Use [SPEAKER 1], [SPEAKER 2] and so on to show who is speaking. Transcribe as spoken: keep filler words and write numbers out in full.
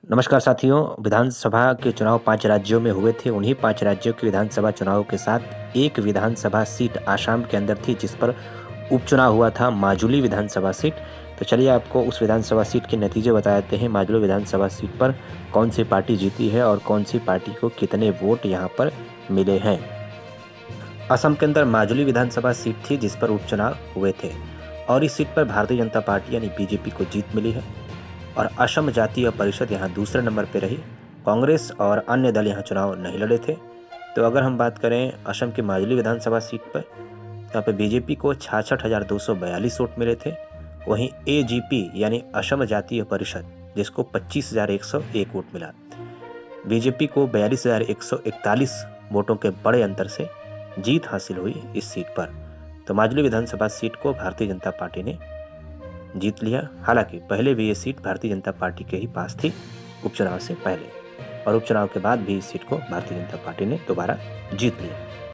[SPEAKER 1] नमस्कार साथियों, विधानसभा के चुनाव पाँच राज्यों में हुए थे। उन्हीं पाँच राज्यों के विधानसभा चुनाव के साथ एक विधानसभा सीट आसाम के अंदर थी, जिस पर उपचुनाव हुआ था, माजुली विधानसभा सीट। तो चलिए आपको उस विधानसभा सीट के नतीजे बता देते हैं। माजुली विधानसभा सीट पर कौन सी पार्टी जीती है और कौन सी पार्टी को कितने वोट यहाँ पर मिले हैं। असम के अंदर माजुली विधानसभा सीट थी, जिस पर उपचुनाव हुए थे और इस सीट पर भारतीय जनता पार्टी यानी बीजेपी को जीत मिली है और असम जातीय परिषद यहाँ दूसरे नंबर पर रही। कांग्रेस और अन्य दल यहाँ चुनाव नहीं लड़े थे। तो अगर हम बात करें असम की माजुली विधानसभा सीट पर, यहाँ पे बीजेपी को छियासठ हज़ार दो सौ बयालीस वोट मिले थे। वहीं एजीपी यानी असम जातीय परिषद, जिसको पच्चीस हज़ार एक सौ एक वोट मिला, बीजेपी को बयालीस हज़ार एक सौ इकतालीस वोटों के बड़े अंतर से जीत हासिल हुई इस सीट पर। तो माजुली विधानसभा सीट को भारतीय जनता पार्टी ने जीत लिया। हालांकि पहले भी ये सीट भारतीय जनता पार्टी के ही पास थी उपचुनाव से पहले, और उपचुनाव के बाद भी इस सीट को भारतीय जनता पार्टी ने दोबारा जीत लिया।